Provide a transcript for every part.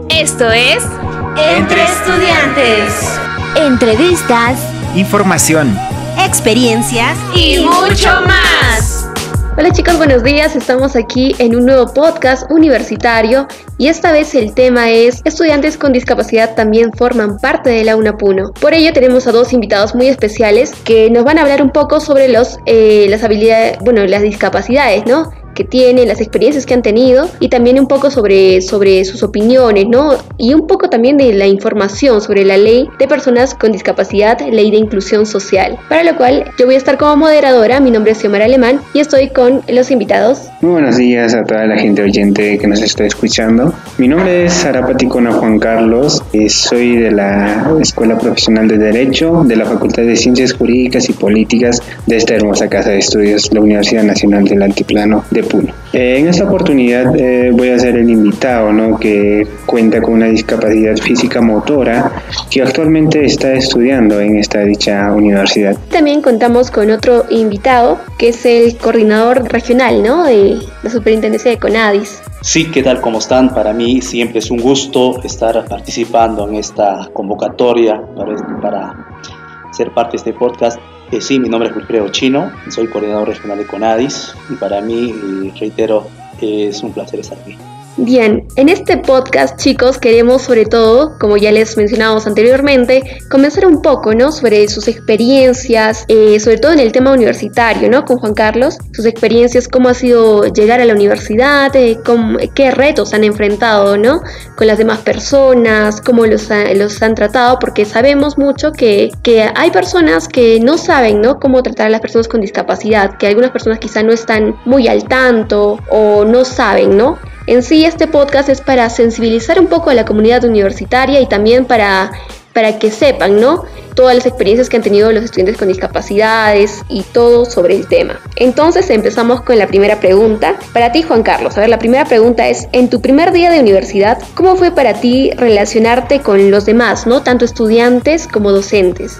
Esto es Entre Estudiantes. Entrevistas, información, experiencias Y mucho más. Hola chicos, buenos días. Estamos aquí en un nuevo podcast universitario y esta vez el tema es estudiantes con discapacidad también forman parte de la UNAPUNO. Por ello tenemos a dos invitados muy especiales que nos van a hablar un poco sobre las habilidades, las discapacidades, ¿no?, que tienen, las experiencias que han tenido y también un poco sobre sus opiniones, ¿no? Y un poco también de la información sobre la ley de personas con discapacidad, ley de inclusión social. Para lo cual yo voy a estar como moderadora. Mi nombre es Xiomara Alemán y estoy con los invitados. Muy buenos días a toda la gente oyente que nos está escuchando. Mi nombre es Arapaticona Juan Carlos y soy de la Escuela Profesional de Derecho de la Facultad de Ciencias Jurídicas y Políticas de esta hermosa casa de estudios, la Universidad Nacional del Altiplano de Puno. En esta oportunidad voy a ser el invitado, ¿no?, que cuenta con una discapacidad física motora que actualmente está estudiando en dicha universidad. También contamos con otro invitado que es el coordinador regional, ¿no?, de la Superintendencia de CONADIS. Sí, ¿qué tal? ¿Cómo están? Para mí siempre es un gusto estar participando en esta convocatoria para ser parte de este podcast. Sí, mi nombre es Wilfredo Chino, soy coordinador regional de CONADIS y para mí, reitero, es un placer estar aquí. Bien, en este podcast, chicos, queremos sobre todo, como ya les mencionábamos anteriormente, comenzar un poco, ¿no?, sobre sus experiencias, sobre todo en el tema universitario, ¿no?, con Juan Carlos, sus experiencias, cómo ha sido llegar a la universidad, qué retos han enfrentado, ¿no?, con las demás personas, cómo los han tratado, porque sabemos mucho que hay personas que no saben, ¿no?, cómo tratar a las personas con discapacidad, que algunas personas quizá no están muy al tanto o no saben, ¿no? En sí, este podcast es para sensibilizar un poco a la comunidad universitaria y también para que sepan, ¿no?, todas las experiencias que han tenido los estudiantes con discapacidades y todo sobre el tema. Entonces empezamos con la primera pregunta. Para ti, Juan Carlos, la primera pregunta es, en tu primer día de universidad, ¿cómo fue para ti relacionarte con los demás, ¿no?, tanto estudiantes como docentes?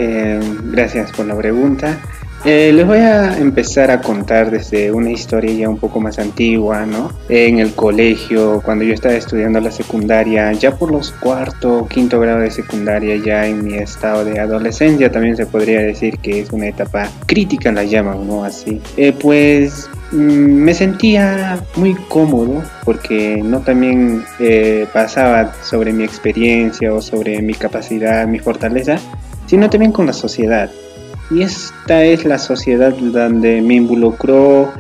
Gracias por la pregunta. Les voy a empezar a contar desde una historia ya un poco más antigua, ¿no? En el colegio, cuando yo estaba estudiando la secundaria, ya por los cuarto, quinto grado de secundaria, ya en mi estado de adolescencia, también se podría decir que es una etapa crítica, la llaman, ¿no?, así. Me sentía muy cómodo porque no también pasaba sobre mi experiencia o sobre mi capacidad, mi fortaleza, sino también con la sociedad. Y esta es la sociedad donde me involucró,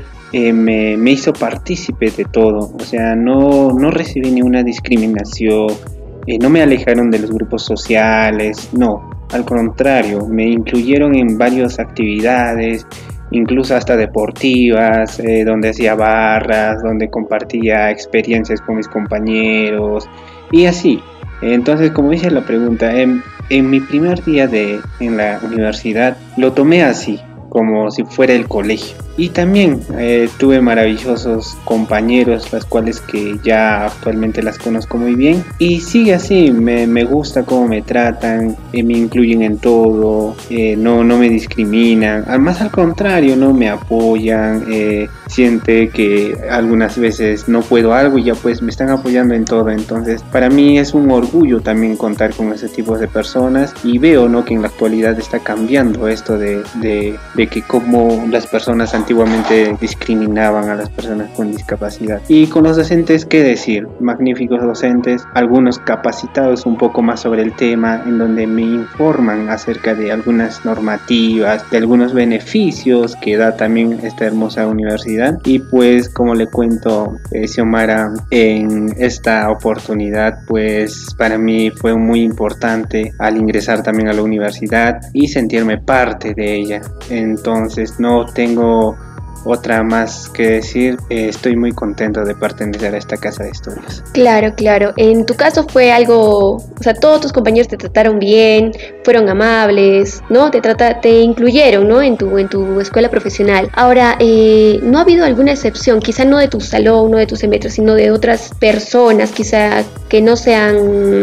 me hizo partícipe de todo. O sea, no recibí ninguna discriminación, no me alejaron de los grupos sociales, no. Al contrario, me incluyeron en varias actividades, incluso hasta deportivas, donde hacía barras, donde compartía experiencias con mis compañeros y así. Entonces, como dice la pregunta, en mi primer día en la universidad lo tomé así, como si fuera el colegio. Y también tuve maravillosos compañeros, las cuales que ya actualmente las conozco muy bien. Y sigue así, me gusta cómo me tratan, me incluyen en todo, no me discriminan. Más al contrario, no me apoyan, siente que algunas veces no puedo algo y ya pues me están apoyando en todo. Entonces para mí es un orgullo también contar con ese tipo de personas. Y veo, ¿no?, que en la actualidad está cambiando esto de que como las personas antiguamente discriminaban a las personas con discapacidad. Y con los docentes, ¿qué decir? Magníficos docentes, algunos capacitados un poco más sobre el tema, en donde me informan acerca de algunas normativas, de algunos beneficios que da también esta hermosa universidad. Y pues, como le cuento, Xiomara, en esta oportunidad, pues para mí fue muy importante al ingresar también a la universidad y sentirme parte de ella. Entonces no tengo otra más que decir, estoy muy contento de pertenecer a esta casa de estudios. Claro. En tu caso fue algo, o sea, todos tus compañeros te trataron bien, fueron amables, ¿no? Te incluyeron, ¿no?, en tu escuela profesional. Ahora, ¿no ha habido alguna excepción? Quizá no de tu salón, no de tu semestre, sino de otras personas, quizá que no sean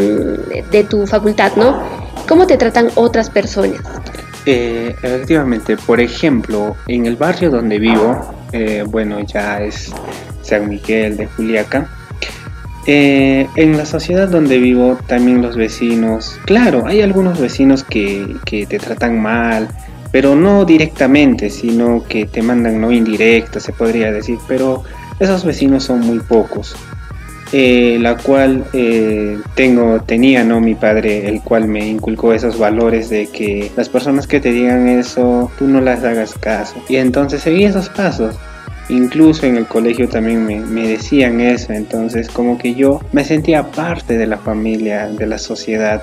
de tu facultad, ¿no? ¿Cómo te tratan otras personas? Efectivamente, por ejemplo, en el barrio donde vivo, ya es San Miguel de Juliaca, En la sociedad donde vivo, también los vecinos, claro, hay algunos vecinos que te tratan mal, pero no directamente, sino que te mandan no indirectas, se podría decir, pero esos vecinos son muy pocos. La cual tenía, ¿no?, mi padre, el cual me inculcó esos valores de que las personas que te digan eso, tú no las hagas caso. Y entonces seguí esos pasos. Incluso en el colegio también me decían eso, entonces como que yo me sentía parte de la familia, de la sociedad,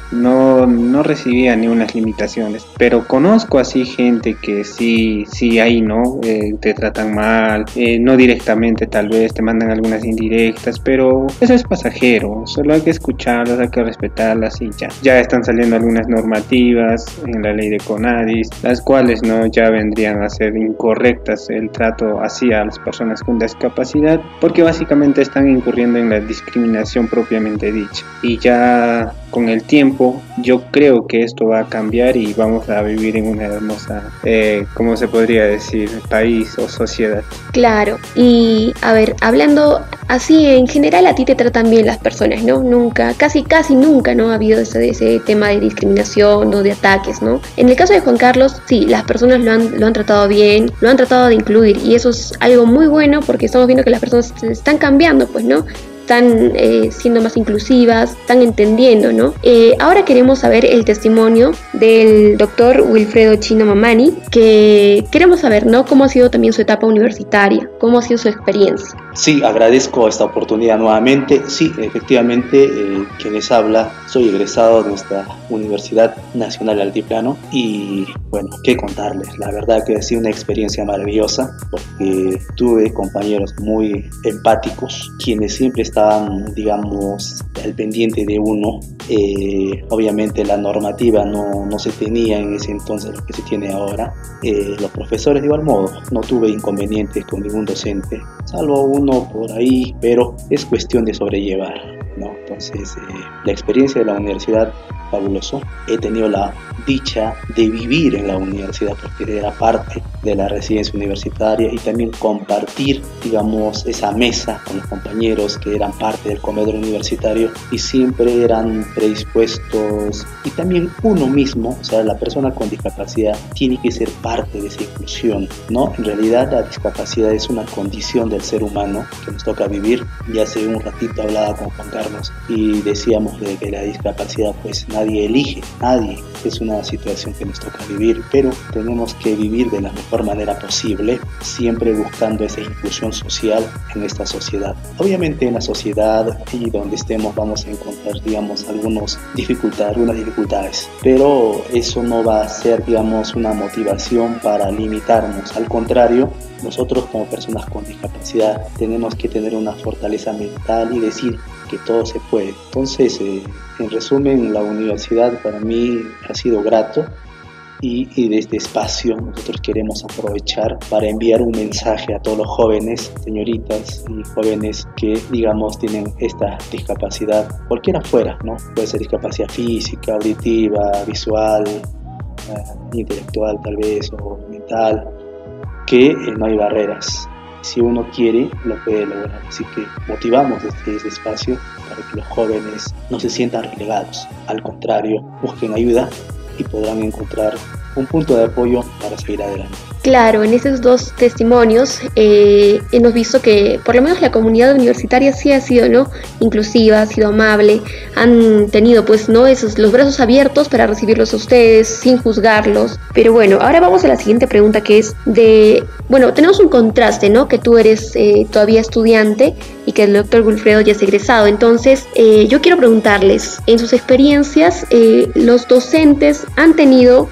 no recibía ni unas limitaciones, pero conozco así gente que sí hay, ¿no? Te tratan mal, no directamente tal vez, te mandan algunas indirectas, pero eso es pasajero, solo hay que escucharlas, hay que respetarlas y ya están saliendo algunas normativas en la ley de CONADIS, las cuales, ¿no?, ya vendrían a ser incorrectas el trato hacia las personas con discapacidad, porque básicamente están incurriendo en la discriminación propiamente dicha. Y ya con el tiempo yo creo que esto va a cambiar y vamos a vivir en una hermosa, ¿cómo se podría decir?, país o sociedad. Claro, y a ver, hablando así en general, a ti te tratan bien las personas, ¿no? Nunca, casi nunca, ¿no?, ha habido ese tema de discriminación o de ataques, ¿no? En el caso de Juan Carlos, sí, las personas lo han tratado bien, lo han tratado de incluir, y eso es algo muy bueno porque estamos viendo que las personas están cambiando, pues, ¿no? Están siendo más inclusivas, están entendiendo, ¿no? Ahora queremos saber el testimonio del doctor Wilfredo Chino Mamani, que queremos saber, ¿no?, cómo ha sido también su etapa universitaria, cómo ha sido su experiencia. Sí, agradezco esta oportunidad nuevamente. Sí, efectivamente, quien les habla, soy egresado de esta Universidad Nacional Altiplano y, bueno, qué contarles. La verdad que ha sido una experiencia maravillosa porque tuve compañeros muy empáticos, quienes siempre estaban, digamos, al pendiente de uno. Obviamente la normativa no se tenía en ese entonces lo que se tiene ahora. Los profesores de igual modo, no tuve inconvenientes con ningún docente, salvo uno por ahí, pero es cuestión de sobrellevar, ¿no? Entonces, la experiencia de la universidad, fabuloso. He tenido la dicha de vivir en la universidad porque era parte de la residencia universitaria y también compartir, digamos, esa mesa con los compañeros que eran parte del comedor universitario y siempre eran predispuestos, y también uno mismo, o sea, la persona con discapacidad tiene que ser parte de esa inclusión, ¿no? En realidad la discapacidad es una condición del ser humano que nos toca vivir. Ya hace un ratito hablaba con Juan Carlos y decíamos de que la discapacidad pues nadie elige, nadie, es una situación que nos toca vivir, pero tenemos que vivir de la mejor manera posible, siempre buscando esa inclusión social en esta sociedad. Obviamente en la sociedad y donde estemos vamos a encontrar, digamos, algunas dificultades, pero eso no va a ser, digamos, una motivación para limitarnos. Al contrario, nosotros como personas con discapacidad tenemos que tener una fortaleza mental y decir que todo se puede. Entonces, en resumen, la universidad para mí ha sido grato y de este espacio nosotros queremos aprovechar para enviar un mensaje a todos los jóvenes, señoritas y jóvenes que, digamos, tienen esta discapacidad, cualquiera fuera, ¿no? Puede ser discapacidad física, auditiva, visual, intelectual tal vez, o mental, que no hay barreras. Si uno quiere, lo puede lograr. Así que motivamos este espacio para que los jóvenes no se sientan relegados. Al contrario, busquen ayuda y podrán encontrar un punto de apoyo para seguir adelante. Claro, en esos dos testimonios hemos visto que por lo menos la comunidad universitaria sí ha sido, ¿no?, inclusiva, ha sido amable, han tenido, pues, ¿no?, los brazos abiertos para recibirlos a ustedes sin juzgarlos. Pero bueno, ahora vamos a la siguiente pregunta, que es tenemos un contraste, ¿no?, que tú eres todavía estudiante y que el doctor Wilfredo ya es egresado. Entonces, yo quiero preguntarles, en sus experiencias, ¿los docentes han tenido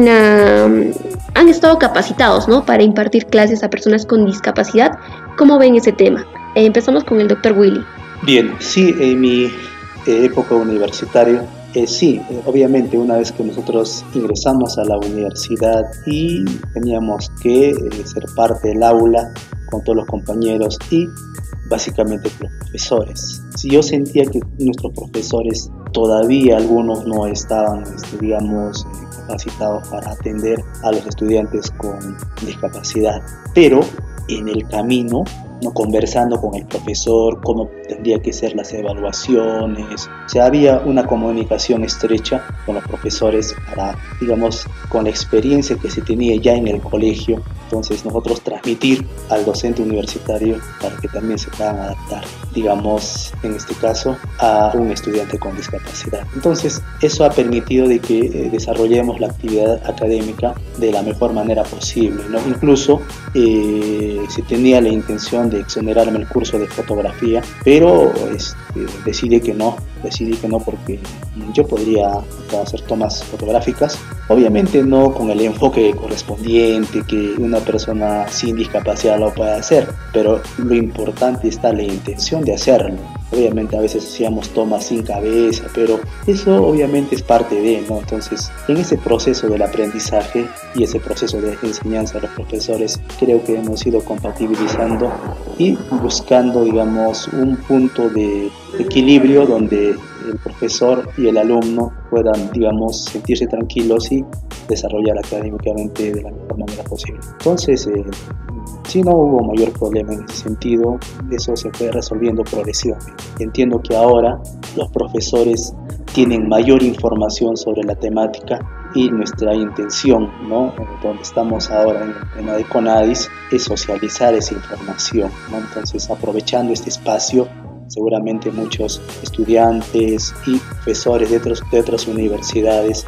han estado capacitados, ¿no?, para impartir clases a personas con discapacidad? ¿Cómo ven ese tema? Empezamos con el doctor Willy. Bien, sí, en mi época universitaria, sí, obviamente una vez que nosotros ingresamos a la universidad y teníamos que ser parte del aula con todos los compañeros y básicamente con los profesores. Si yo sentía que nuestros profesores todavía algunos no estaban, digamos, capacitados para atender a los estudiantes con discapacidad, pero en el camino ¿no? Conversando con el profesor, cómo tendría que ser las evaluaciones. O sea, había una comunicación estrecha con los profesores para, digamos, con la experiencia que se tenía ya en el colegio, entonces nosotros transmitir al docente universitario para que también se puedan adaptar, digamos, en este caso, a un estudiante con discapacidad. Entonces, eso ha permitido de que desarrollemos la actividad académica de la mejor manera posible, ¿no? Incluso se tenía la intención de exonerarme el curso de fotografía, pero decidí que no porque yo podría hacer tomas fotográficas, obviamente no con el enfoque correspondiente que una persona sin discapacidad lo puede hacer, pero lo importante está la intención de hacerlo. Obviamente a veces hacíamos tomas sin cabeza, pero eso obviamente es parte de, ¿no? Entonces, en ese proceso del aprendizaje y ese proceso de enseñanza de los profesores, creo que hemos ido compatibilizando y buscando, digamos, un punto de equilibrio donde el profesor y el alumno puedan, digamos, sentirse tranquilos y desarrollar académicamente de la mejor manera posible. Entonces, sí, no hubo mayor problema en ese sentido, eso se fue resolviendo progresivamente. Entiendo que ahora los profesores tienen mayor información sobre la temática y nuestra intención, ¿no? Donde estamos ahora en el tema de CONADIS, es socializar esa información, ¿no? Entonces, aprovechando este espacio, seguramente muchos estudiantes y profesores de otras universidades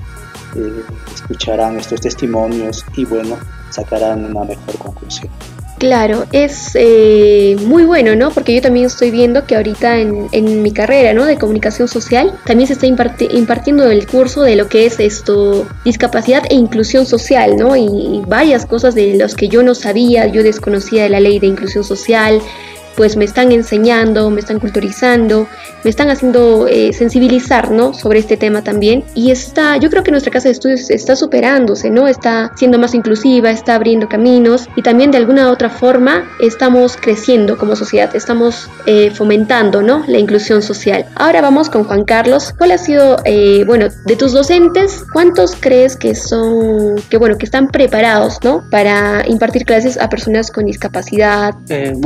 escucharán estos testimonios y, bueno, sacarán una mejor conclusión. Claro, es muy bueno, ¿no? Porque yo también estoy viendo que ahorita en mi carrera, ¿no? De comunicación social, también se está impartiendo el curso de lo que es discapacidad e inclusión social, ¿no? Y varias cosas de las que yo no sabía, yo desconocía de la ley de inclusión social, pues me están enseñando, me están culturizando, me están haciendo sensibilizar, ¿no? Sobre este tema también. Y yo creo que nuestra casa de estudios está superándose, ¿no? Está siendo más inclusiva, está abriendo caminos y también de alguna otra forma estamos creciendo como sociedad, estamos fomentando, ¿no? La inclusión social. Ahora vamos con Juan Carlos. ¿Cuál ha sido, de tus docentes, cuántos crees que están preparados, ¿no? Para impartir clases a personas con discapacidad?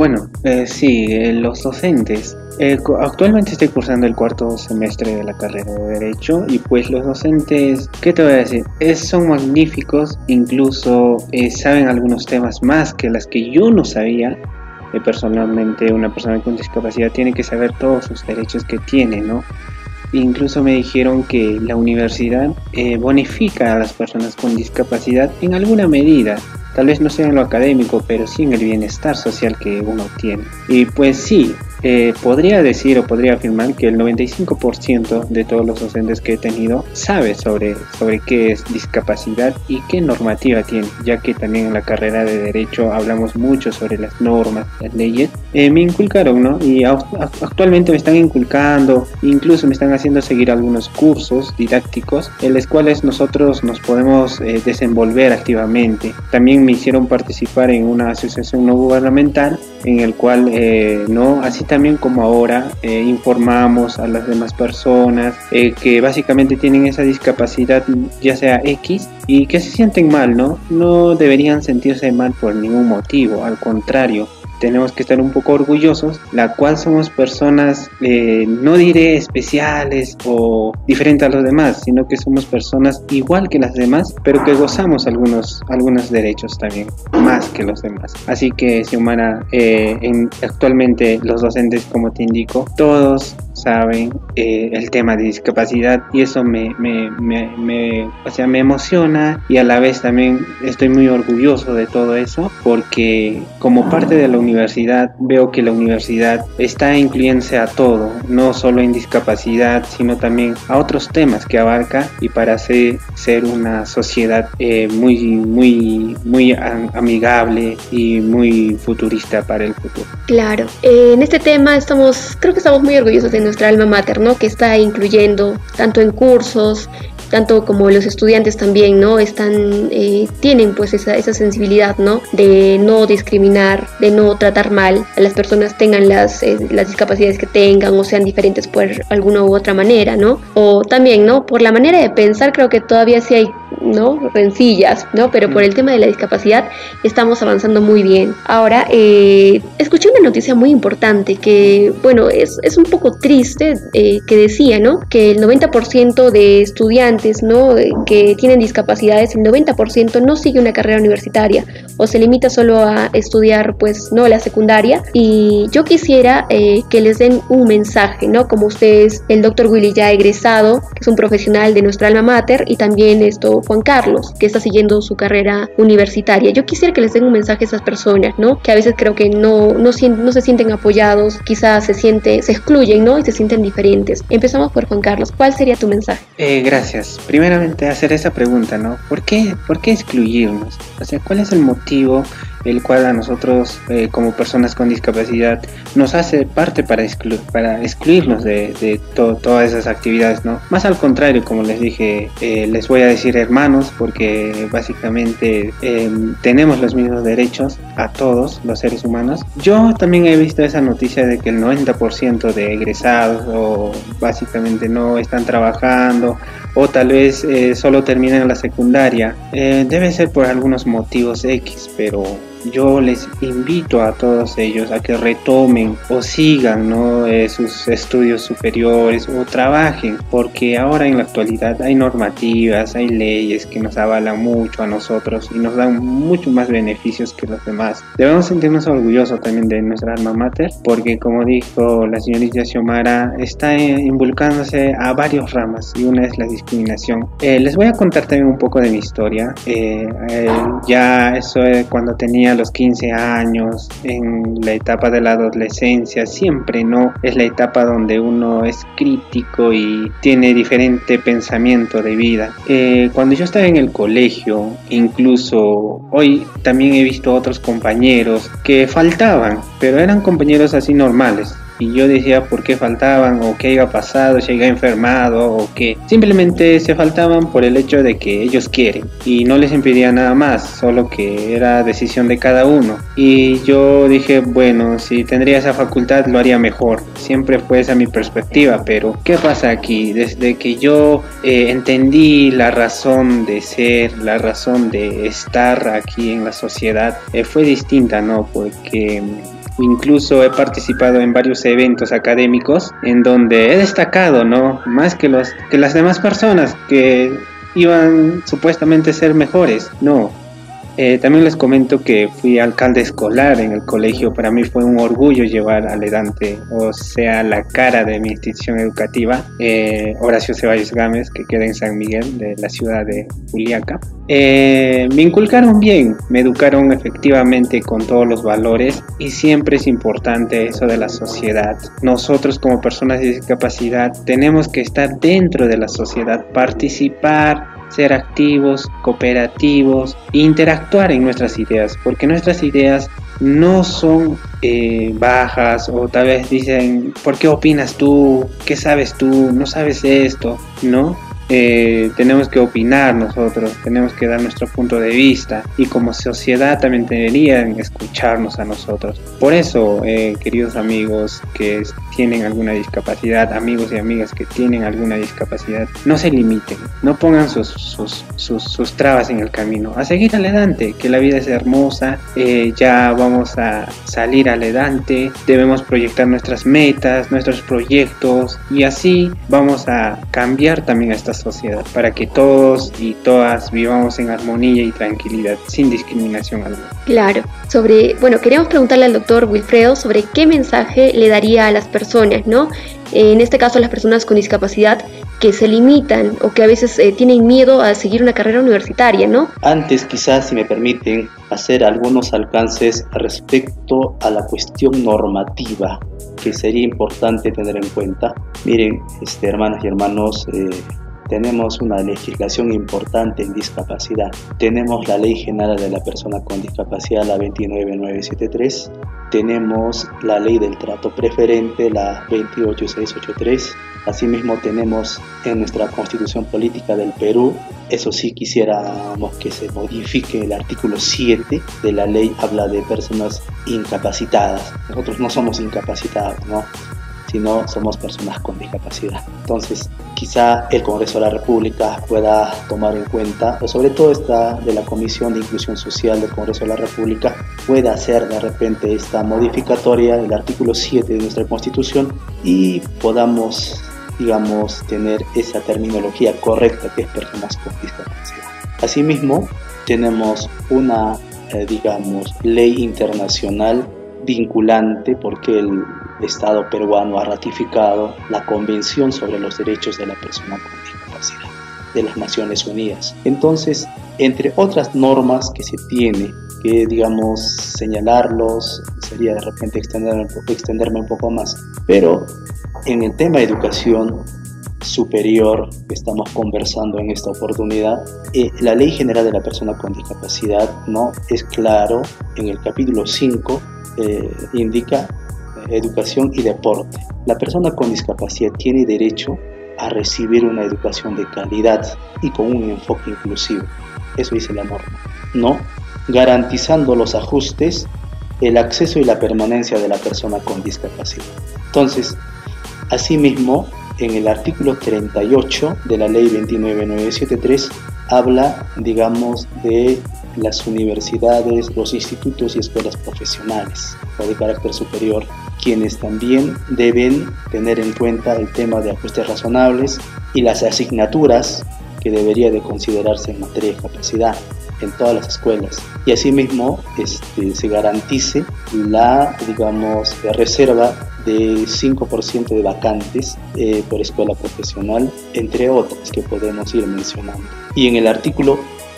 Sí, los docentes. Actualmente estoy cursando el 4º semestre de la carrera de Derecho y pues los docentes, ¿qué te voy a decir? Son magníficos, incluso saben algunos temas más que las que yo no sabía. Personalmente, una persona con discapacidad tiene que saber todos sus derechos que tiene, ¿no? Incluso me dijeron que la universidad bonifica a las personas con discapacidad en alguna medida. Tal vez no sea en lo académico, pero sí en el bienestar social que uno tiene. Y pues sí, podría decir o podría afirmar que el 95% de todos los docentes que he tenido sabe sobre qué es discapacidad y qué normativa tiene, ya que también en la carrera de Derecho hablamos mucho sobre las normas, las leyes. Me inculcaron, ¿no? Y actualmente me están inculcando, incluso me están haciendo seguir algunos cursos didácticos en los cuales nosotros nos podemos desenvolver activamente. También me hicieron participar en una asociación no gubernamental en el cual, así también como ahora, informamos a las demás personas que básicamente tienen esa discapacidad, ya sea X, y que se sienten mal, ¿no? No deberían sentirse mal por ningún motivo, al contrario. Tenemos que estar un poco orgullosos, la cual somos personas, no diré especiales o diferentes a los demás, sino que somos personas igual que las demás, pero que gozamos algunos derechos también, más que los demás. Así que, Xiomara, actualmente los docentes, como te indico, todos saben el tema de discapacidad y eso me emociona y a la vez también estoy muy orgulloso de todo eso porque como parte de la universidad veo que la universidad está incluyéndose a todo, no solo en discapacidad sino también a otros temas que abarca y para ser una sociedad muy amigable y muy futurista para el futuro. Claro, en este tema creo que estamos muy orgullosos de nuestra alma mater, ¿no? Que está incluyendo tanto en cursos, tanto como los estudiantes también, ¿no? Tienen pues esa sensibilidad, ¿no? De no discriminar, de no tratar mal a las personas, tengan las discapacidades que tengan o sean diferentes por alguna u otra manera, ¿no? O también, ¿no? Por la manera de pensar, creo que todavía sí hay ¿no? Rencillas, ¿no? Pero por el tema de la discapacidad estamos avanzando muy bien. Ahora, escuché una noticia muy importante que, bueno, es un poco triste, que decía, ¿no? Que el 90% de estudiantes, ¿no? Que tienen discapacidades, el 90% no sigue una carrera universitaria o se limita solo a estudiar, pues, ¿no? La secundaria. Y yo quisiera que les den un mensaje, ¿no? Como ustedes, el doctor Willy ya egresado, que es un profesional de nuestra alma mater, y también Juan Carlos, que está siguiendo su carrera universitaria. Yo quisiera que les den un mensaje a esas personas, ¿no? Que a veces creo que no se sienten apoyados, quizás se excluyen, ¿no? Y se sienten diferentes. Empezamos por Juan Carlos. ¿Cuál sería tu mensaje? Gracias. Primeramente hacer esa pregunta, ¿no? ¿Por qué excluirnos? O sea, ¿cuál es el motivo el cual a nosotros como personas con discapacidad nos hace parte para excluirnos de todas esas actividades, ¿no? Más al contrario, como les dije, les voy a decir hermanos, porque básicamente tenemos los mismos derechos a todos los seres humanos. Yo también he visto esa noticia de que el 90% de egresados o básicamente no están trabajando, o tal vez solo terminan la secundaria. Debe ser por algunos motivos X, pero yo les invito a todos ellos a que retomen o sigan, ¿no? Sus estudios superiores o trabajen, porque ahora en la actualidad hay normativas, hay leyes que nos avalan mucho a nosotros y nos dan mucho más beneficios que los demás. Debemos sentirnos orgullosos también de nuestra alma mater, porque como dijo la señorita Xiomara, está involucrándose a varios ramas y una es la discriminación. Les voy a contar también un poco de mi historia. Ya eso cuando tenía los 15 años, en la etapa de la adolescencia, siempre no es la etapa donde uno es crítico y tiene diferente pensamiento de vida. Cuando yo estaba en el colegio, incluso hoy también he visto otros compañeros que faltaban, pero eran compañeros así normales. Y yo decía por qué faltaban, o qué iba pasado, si iba enfermado, o qué. Simplemente se faltaban por el hecho de que ellos quieren. Y no les impedía nada más, solo que era decisión de cada uno. Y yo dije, bueno, si tendría esa facultad lo haría mejor. Siempre fue esa mi perspectiva, pero ¿qué pasa aquí? Desde que yo entendí la razón de ser, la razón de estar aquí en la sociedad, fue distinta, ¿no? Porque incluso he participado en varios eventos académicos en donde he destacado, ¿no? Más que las demás personas que iban supuestamente a ser mejores. No. También les comento que fui alcalde escolar en el colegio. Para mí fue un orgullo llevar al edante, o sea, la cara de mi institución educativa, Horacio Ceballos Gámez, que queda en San Miguel, de la ciudad de Juliaca. Me inculcaron bien, me educaron efectivamente con todos los valores, y siempre es importante eso de la sociedad. Nosotros como personas de discapacidad tenemos que estar dentro de la sociedad, participar, ser activos, cooperativos, interactuar en nuestras ideas, porque nuestras ideas no son bajas, o tal vez dicen, ¿por qué opinas tú? ¿Qué sabes tú? ¿No sabes esto? ¿No? Tenemos que opinar nosotros, tenemos que dar nuestro punto de vista, y como sociedad también deberían escucharnos a nosotros. Por eso, queridos amigos que tienen alguna discapacidad, amigos y amigas que tienen alguna discapacidad, no se limiten, no pongan sus trabas en el camino, a seguir adelante, que la vida es hermosa, ya vamos a salir adelante, debemos proyectar nuestras metas, nuestros proyectos, y así vamos a cambiar también a esta sociedad, para que todos y todas vivamos en armonía y tranquilidad, sin discriminación alguna. Claro. Queríamos preguntarle al doctor Wilfredo sobre qué mensaje le daría a las personas, ¿no? En este caso, a las personas con discapacidad que se limitan o que a veces tienen miedo a seguir una carrera universitaria, ¿no? Antes, quizás, si me permiten, hacer algunos alcances respecto a la cuestión normativa que sería importante tener en cuenta. Miren, hermanas y hermanos, tenemos una legislación importante en discapacidad. Tenemos la Ley General de la Persona con Discapacidad, la 29973. Tenemos la Ley del Trato Preferente, la 28683. Asimismo, tenemos en nuestra Constitución Política del Perú, eso sí quisiéramos que se modifique el artículo 7 de la ley, habla de personas incapacitadas. Nosotros no somos incapacitados, ¿no? sino somos personas con discapacidad. Entonces, quizá el Congreso de la República pueda tomar en cuenta, o sobre todo de la Comisión de Inclusión Social del Congreso de la República, pueda hacer de repente esta modificatoria del artículo 7 de nuestra Constitución y podamos, digamos, tener esa terminología correcta que es personas con discapacidad. Asimismo, tenemos una, digamos, ley internacional vinculante porque el Estado peruano ha ratificado la Convención sobre los Derechos de la Persona con Discapacidad de las Naciones Unidas. Entonces, entre otras normas que se tiene, que digamos señalarlos, sería de repente extenderme un poco más, pero en el tema de educación superior que estamos conversando en esta oportunidad, la Ley General de la Persona con Discapacidad, ¿no?, es claro, en el capítulo 5 indica educación y deporte. La persona con discapacidad tiene derecho a recibir una educación de calidad y con un enfoque inclusivo. Eso dice la norma, ¿no?, garantizando los ajustes, el acceso y la permanencia de la persona con discapacidad. Entonces, asimismo, en el artículo 38 de la Ley 29973 habla, digamos, de las universidades, los institutos y escuelas profesionales o de carácter superior, quienes también deben tener en cuenta el tema de ajustes razonables y las asignaturas que debería de considerarse en materia de capacidad en todas las escuelas, y asimismo se garantice la, digamos, reserva de 5% de vacantes por escuela profesional, entre otras que podemos ir mencionando. Y en el artículo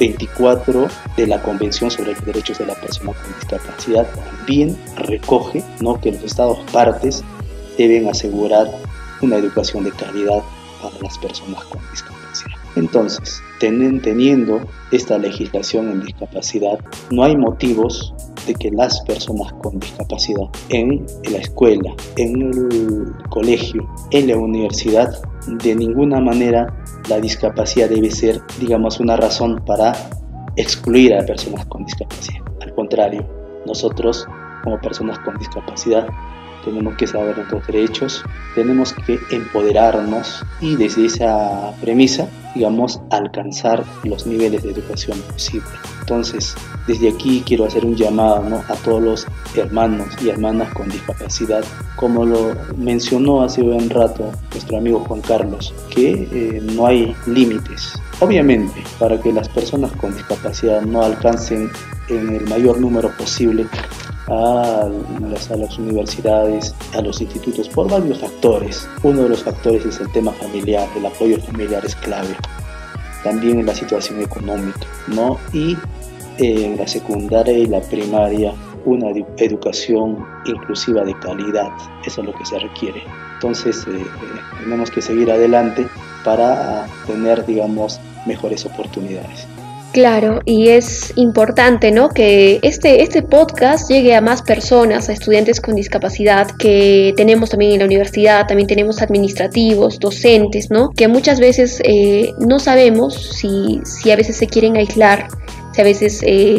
24 de la Convención sobre los Derechos de la Persona con Discapacidad también recoge, ¿no?, que los Estados partes deben asegurar una educación de calidad para las personas con discapacidad. Entonces, teniendo esta legislación en discapacidad, no hay motivos de que las personas con discapacidad en la escuela, en el colegio, en la universidad, de ninguna manera la discapacidad debe ser, digamos, una razón para excluir a personas con discapacidad. Al contrario, nosotros como personas con discapacidad tenemos que saber nuestros derechos, tenemos que empoderarnos y desde esa premisa, digamos, alcanzar los niveles de educación posible. Entonces, desde aquí quiero hacer un llamado, ¿no?, a todos los hermanos y hermanas con discapacidad, como lo mencionó hace un rato nuestro amigo Juan Carlos, que no hay límites. Obviamente, para que las personas con discapacidad no alcancen en el mayor número posible a las universidades, a los institutos, por varios factores. Uno de los factores es el tema familiar, el apoyo familiar es clave. También en la situación económica, ¿no? Y en la secundaria y la primaria, una educación inclusiva de calidad, eso es lo que se requiere. Entonces, tenemos que seguir adelante para tener, digamos, mejores oportunidades. Claro, y es importante, ¿no?, que este podcast llegue a más personas, a estudiantes con discapacidad que tenemos también en la universidad. También tenemos administrativos, docentes, ¿no?, que muchas veces no sabemos si a veces se quieren aislar, si a veces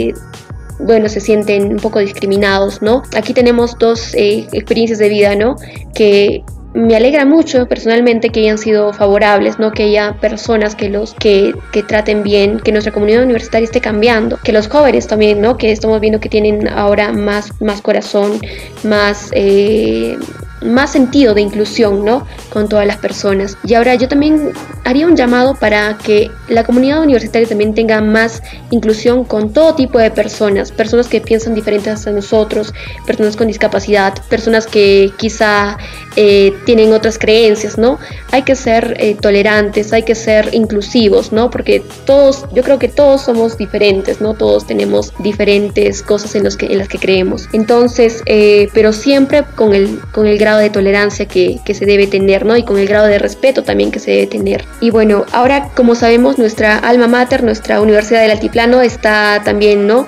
se sienten un poco discriminados, ¿no? Aquí tenemos dos experiencias de vida, ¿no?, que me alegra mucho personalmente que hayan sido favorables, ¿no?, que haya personas que traten bien, que nuestra comunidad universitaria esté cambiando, que los jóvenes también, ¿no?, que estamos viendo que tienen ahora más corazón, más sentido de inclusión, ¿no?, con todas las personas. Y ahora yo también haría un llamado para que la comunidad universitaria también tenga más inclusión con todo tipo de personas que piensan diferentes a nosotros, personas con discapacidad, personas que quizá tienen otras creencias, ¿no? Hay que ser tolerantes, hay que ser inclusivos, ¿no?, porque yo creo que todos somos diferentes, ¿no? Todos tenemos diferentes cosas en las que creemos. Entonces, pero siempre con el grado de tolerancia que se debe tener, ¿no?, y con el grado de respeto también que se debe tener. Y bueno, ahora, como sabemos, nuestra alma mater, nuestra Universidad del Altiplano, está también, ¿no?,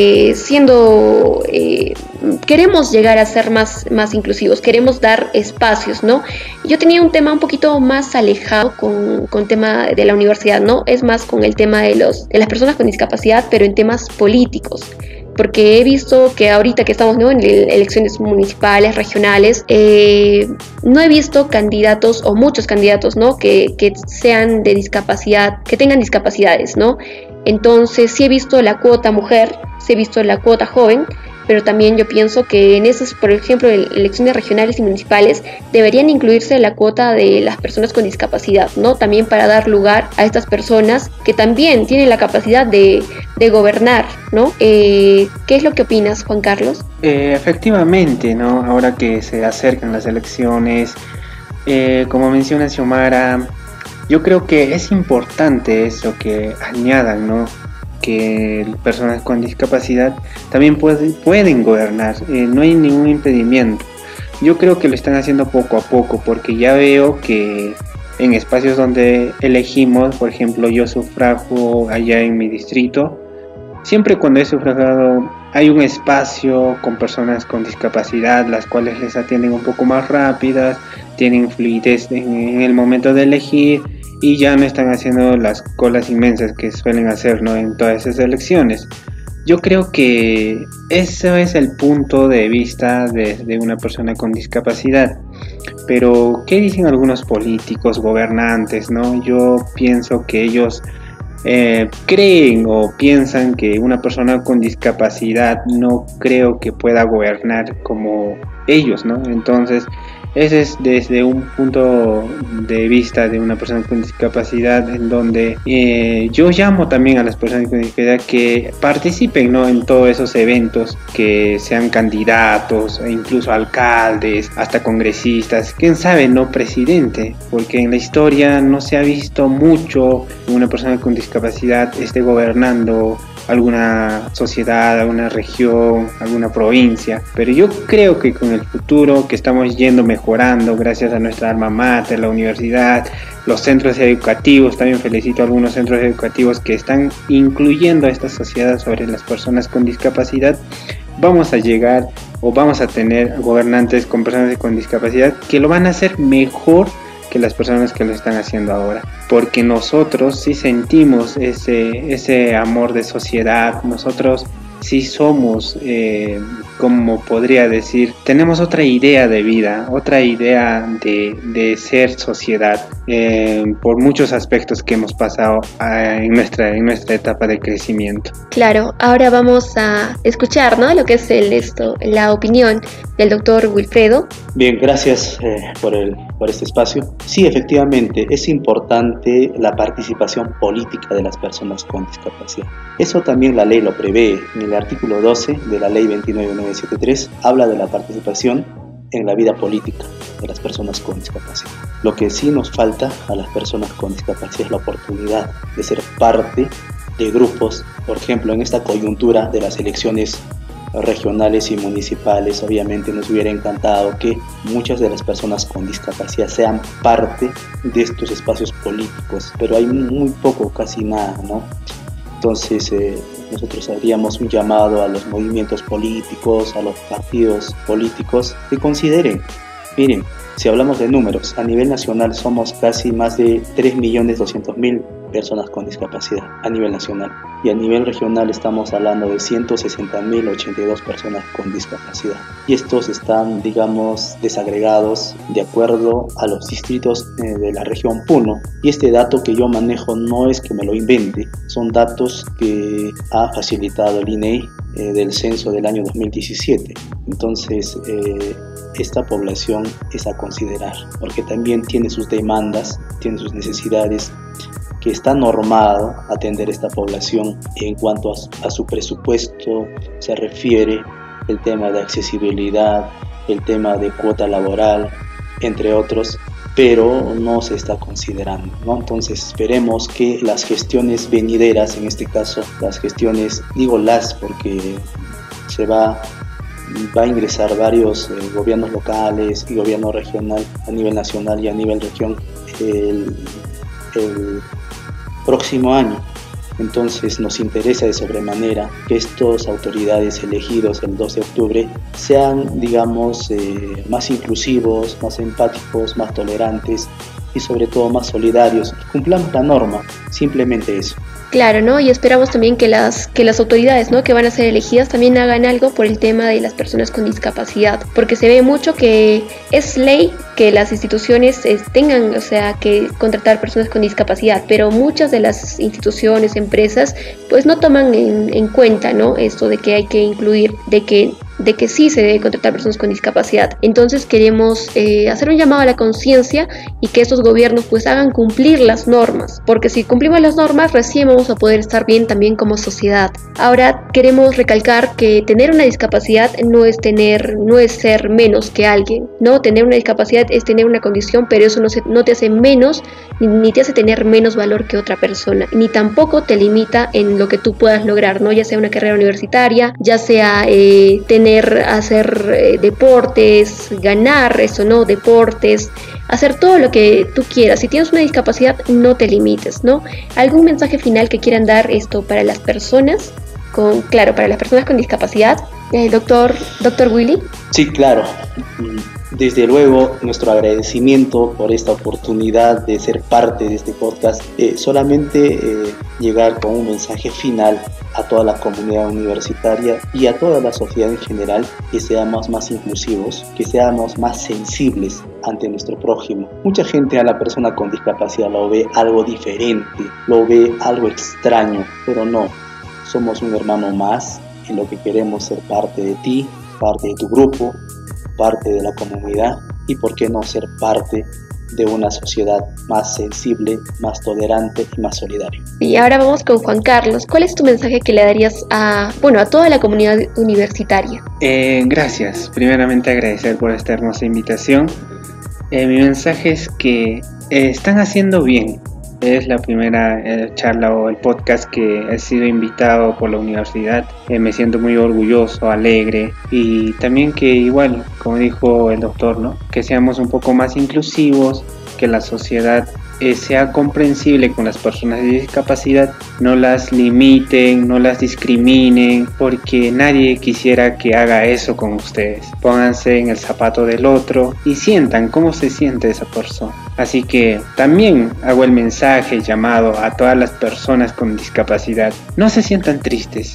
queremos llegar a ser más inclusivos, queremos dar espacios, ¿no? Yo tenía un tema un poquito más alejado con tema de la universidad, ¿no? Es más con el tema de las personas con discapacidad, pero en temas políticos. porque he visto que ahorita que estamos, ¿no?, en elecciones municipales, regionales, no he visto candidatos o muchos candidatos, ¿no?, que sean de discapacidad, que tengan discapacidades, ¿no? Entonces sí he visto la cuota mujer, sí he visto la cuota joven, pero también yo pienso que en esas, por ejemplo, en elecciones regionales y municipales, deberían incluirse la cuota de las personas con discapacidad, ¿no? También para dar lugar a estas personas que también tienen la capacidad de gobernar, ¿no? ¿Qué es lo que opinas, Juan Carlos? Efectivamente, ¿no? Ahora que se acercan las elecciones, como menciona Xiomara, yo creo que es importante eso que añadan, ¿no?, que personas con discapacidad también pueden gobernar, no hay ningún impedimento. Yo creo que lo están haciendo poco a poco, porque ya veo que en espacios donde elegimos, por ejemplo, yo sufrago allá en mi distrito, siempre cuando he sufragado hay un espacio con personas con discapacidad, las cuales les atienden un poco más rápidas, tienen fluidez en el momento de elegir, y ya no están haciendo las colas inmensas que suelen hacer, ¿no?, en todas esas elecciones. Yo creo que eso es el punto de vista de una persona con discapacidad. Pero, ¿qué dicen algunos políticos, gobernantes, ¿no? Yo pienso que ellos creen o piensan que una persona con discapacidad no creo que pueda gobernar como ellos, ¿no? Entonces, ese es desde un punto de vista de una persona con discapacidad, en donde yo llamo también a las personas con discapacidad que participen, ¿no?, en todos esos eventos, que sean candidatos, e incluso alcaldes, hasta congresistas, quién sabe, no presidente, porque en la historia no se ha visto mucho una persona con discapacidad esté gobernando alguna sociedad, alguna región, alguna provincia. Pero yo creo que con el futuro que estamos yendo mejorando gracias a nuestra alma mater, la universidad, los centros educativos, también felicito a algunos centros educativos que están incluyendo a esta sociedad sobre las personas con discapacidad, vamos a llegar o vamos a tener gobernantes con personas con discapacidad que lo van a hacer mejor que las personas que lo están haciendo ahora, porque nosotros sí sentimos ese amor de sociedad, nosotros sí somos, como podría decir, tenemos otra idea de vida, otra idea de ser sociedad, por muchos aspectos que hemos pasado en nuestra etapa de crecimiento. Claro, ahora vamos a escuchar, ¿no?, lo que es la opinión del doctor Wilfredo. Bien, gracias por este espacio. Sí, efectivamente, es importante la participación política de las personas con discapacidad. Eso también la ley lo prevé. En el artículo 12 de la ley 29973 habla de la participación en la vida política de las personas con discapacidad. Lo que sí nos falta a las personas con discapacidad es la oportunidad de ser parte de grupos. Por ejemplo, en esta coyuntura de las elecciones regionales y municipales, obviamente nos hubiera encantado que muchas de las personas con discapacidad sean parte de estos espacios políticos, pero hay muy poco, casi nada, ¿no? Entonces nosotros haríamos un llamado a los movimientos políticos, a los partidos políticos, que consideren, miren, si hablamos de números, a nivel nacional somos casi más de 3.200.000 personas con discapacidad a nivel nacional, y a nivel regional estamos hablando de 160.082 personas con discapacidad, y estos están, digamos, desagregados de acuerdo a los distritos de la región Puno. Y este dato que yo manejo no es que me lo invente, son datos que ha facilitado el INEI del censo del año 2017. Entonces esta población es a considerar, porque también tiene sus demandas, tiene sus necesidades, que está normado atender esta población. En cuanto a su presupuesto se refiere el tema de accesibilidad, el tema de cuota laboral, entre otros, pero no se está considerando, ¿no? Entonces esperemos que las gestiones venideras, en este caso las gestiones, digo las porque se va a ingresar varios gobiernos locales y gobierno regional a nivel nacional y a nivel región el próximo año. Entonces nos interesa de sobremanera que estas autoridades elegidos el 2 de octubre sean, digamos, más inclusivos, más empáticos, más tolerantes y sobre todo más solidarios. Cumplamos la norma, simplemente eso. Claro, ¿no? Y esperamos también que las autoridades, ¿no?, que van a ser elegidas también hagan algo por el tema de las personas con discapacidad, porque se ve mucho que es ley que las instituciones tengan, o sea, que contratar personas con discapacidad, pero muchas de las instituciones, empresas, pues no toman en cuenta, ¿no?, esto de que hay que incluir, de que sí se debe contratar personas con discapacidad. Entonces queremos hacer un llamado a la conciencia y que estos gobiernos pues hagan cumplir las normas, porque si cumplimos las normas recién vamos a poder estar bien también como sociedad. Ahora queremos recalcar que tener una discapacidad no es ser menos que alguien, ¿no? Tener una discapacidad es tener una condición, pero eso no te hace menos ni te hace tener menos valor que otra persona, ni tampoco te limita en lo que tú puedas lograr, ¿no? Ya sea una carrera universitaria, ya sea hacer deportes, ganar eso, ¿no? Deportes, hacer todo lo que tú quieras. Si tienes una discapacidad, no te limites, ¿no? ¿Algún mensaje final que quieran dar esto para las personas para las personas con discapacidad? Doctor Willy. Sí, claro. Desde luego, nuestro agradecimiento por esta oportunidad de ser parte de este podcast. Solamente llegar con un mensaje final a toda la comunidad universitaria y a toda la sociedad en general, que seamos más inclusivos, que seamos más sensibles ante nuestro prójimo. Mucha gente a la persona con discapacidad lo ve algo diferente, lo ve algo extraño, pero no, somos un hermano más en lo que queremos ser parte de ti, parte de tu grupo, parte de la comunidad y por qué no ser parte de una sociedad más sensible, más tolerante y más solidaria. Y ahora vamos con Juan Carlos. ¿Cuál es tu mensaje que le darías a toda la comunidad universitaria? Gracias. Primeramente agradecer por esta hermosa invitación. Mi mensaje es que están haciendo bien. Es la primera charla o el podcast que he sido invitado por la universidad. Me siento muy orgulloso, alegre y también que igual, como dijo el doctor, ¿no?, que seamos un poco más inclusivos, que la sociedad sea comprensible con las personas de discapacidad, no las limiten, no las discriminen, porque nadie quisiera que haga eso con ustedes. Pónganse en el zapato del otro y sientan cómo se siente esa persona. Así que también hago el mensaje, llamado a todas las personas con discapacidad. No se sientan tristes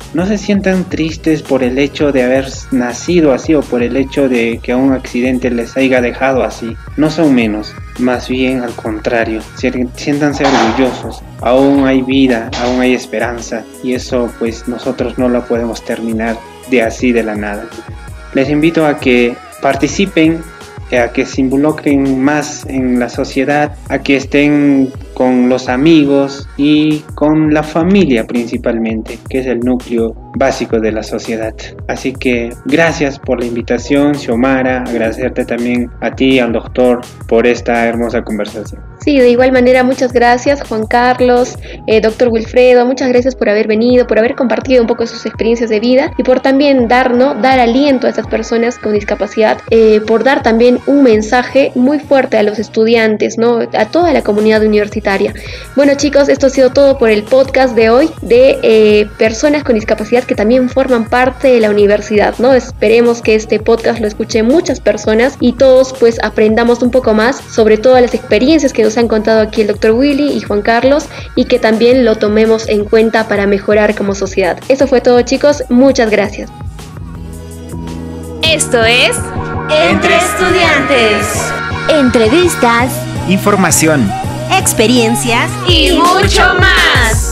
por el hecho de haber nacido así o por el hecho de que un accidente les haya dejado así. No son menos, más bien al contrario, siéntanse orgullosos. Aún hay vida, aún hay esperanza y eso pues nosotros no lo podemos terminar de la nada. Les invito a que participen, a que se involucren más en la sociedad, a que estén con los amigos y con la familia principalmente, que es el núcleo básico de la sociedad. Así que gracias por la invitación, Xiomara, agradecerte también a ti, al doctor, por esta hermosa conversación. Sí, de igual manera, muchas gracias Juan Carlos, doctor Wilfredo, muchas gracias por haber venido, por haber compartido un poco sus experiencias de vida y por también dar aliento a estas personas con discapacidad, por dar también un mensaje muy fuerte a los estudiantes, ¿no?, a toda la comunidad universitaria. Bueno chicos, esto ha sido todo por el podcast de hoy de personas con discapacidad que también forman parte de la universidad, ¿no? Esperemos que este podcast lo escuchen muchas personas y todos pues aprendamos un poco más sobre todas las experiencias que nos han contado aquí el doctor Willy y Juan Carlos y que también lo tomemos en cuenta para mejorar como sociedad. Eso fue todo chicos, muchas gracias. Esto es Entre Estudiantes. Entrevistas, información experiencias y mucho más.